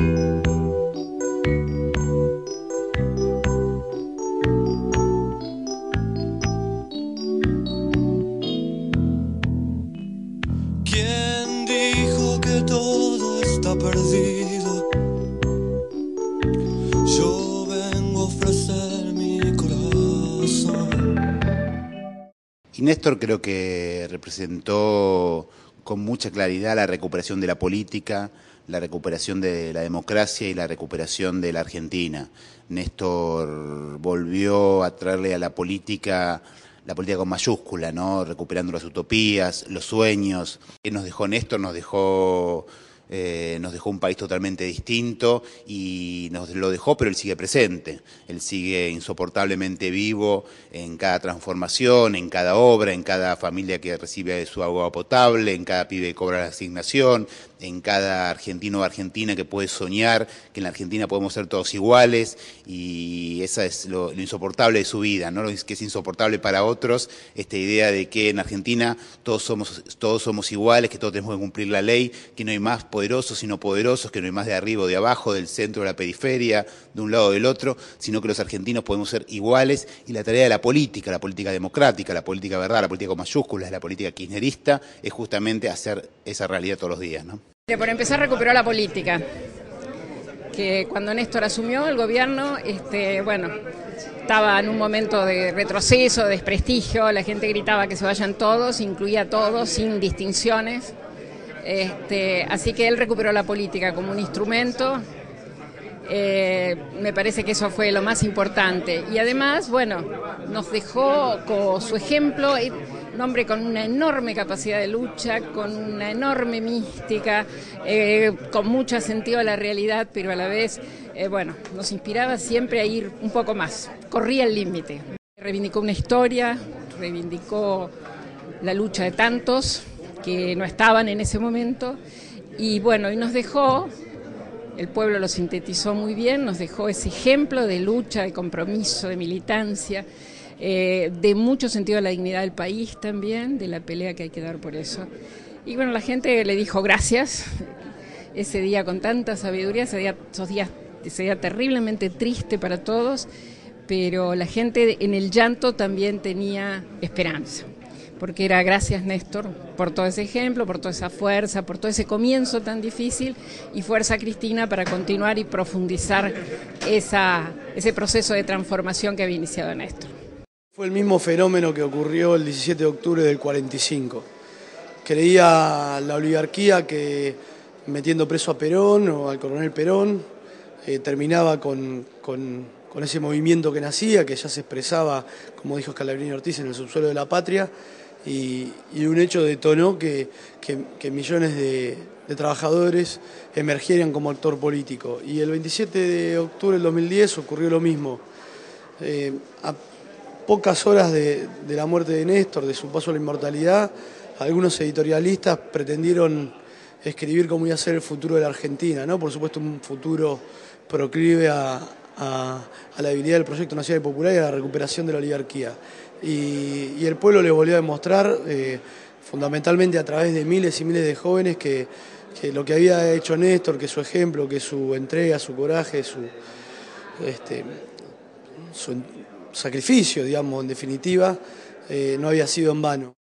¿Quién dijo que todo está perdido? Yo vengo a ofrecer mi corazón. Y Néstor creo que representó con mucha claridad la recuperación de la política, la recuperación de la democracia y la recuperación de la Argentina. Néstor volvió a traerle a la política con mayúscula, ¿no? Recuperando las utopías, los sueños. ¿Qué nos dejó Néstor? Nos dejó un país totalmente distinto y nos lo dejó, pero él sigue presente, él sigue insoportablemente vivo en cada transformación, en cada obra, en cada familia que recibe su agua potable, en cada pibe que cobra la asignación, en cada argentino o argentina que puede soñar que en la Argentina podemos ser todos iguales, y esa es lo insoportable de su vida, ¿no? Que es insoportable para otros, esta idea de que en Argentina todos somos iguales, que todos tenemos que cumplir la ley, que no hay más poderosos sino poderosos, que no hay más de arriba o de abajo, del centro o de la periferia, de un lado o del otro, sino que los argentinos podemos ser iguales, y la tarea de la política democrática, la política verdad, la política con mayúsculas, la política kirchnerista, es justamente hacer esa realidad todos los días, ¿no? Por empezar, recuperó la política, que cuando Néstor asumió el gobierno, estaba en un momento de retroceso, de desprestigio, la gente gritaba que se vayan todos, incluía a todos, sin distinciones. Así que él recuperó la política como un instrumento. Me parece que eso fue lo más importante. Y además, nos dejó con su ejemplo, un hombre con una enorme capacidad de lucha, con una enorme mística, con mucho sentido de la realidad, pero a la vez, nos inspiraba siempre a ir un poco más, corría el límite. Reivindicó una historia, reivindicó la lucha de tantos que no estaban en ese momento, y nos dejó, el pueblo lo sintetizó muy bien, nos dejó ese ejemplo de lucha, de compromiso, de militancia, de mucho sentido de la dignidad del país también, de la pelea que hay que dar por eso. Y la gente le dijo gracias ese día con tanta sabiduría, ese día terriblemente triste para todos, pero la gente en el llanto también tenía esperanza, porque era gracias Néstor por todo ese ejemplo, por toda esa fuerza, por todo ese comienzo tan difícil, y fuerza Cristina para continuar y profundizar ese proceso de transformación que había iniciado Néstor. Fue el mismo fenómeno que ocurrió el 17 de octubre del 45. Creía la oligarquía que metiendo preso a Perón o al coronel Perón terminaba con ese movimiento que nacía, que ya se expresaba, como dijo Scalabrini Ortiz, en el subsuelo de la patria, y un hecho detonó que millones de trabajadores emergieran como actor político. Y el 27 de octubre del 2010 ocurrió lo mismo. A pocas horas de la muerte de Néstor, de su paso a la inmortalidad, algunos editorialistas pretendieron escribir cómo iba a ser el futuro de la Argentina, ¿no? Por supuesto, un futuro proclive a la debilidad del proyecto nacional y popular y a la recuperación de la oligarquía. Y el pueblo le volvió a demostrar, fundamentalmente a través de miles y miles de jóvenes, que lo que había hecho Néstor, que su ejemplo, que su entrega, su coraje, su sacrificio, digamos, en definitiva, no había sido en vano.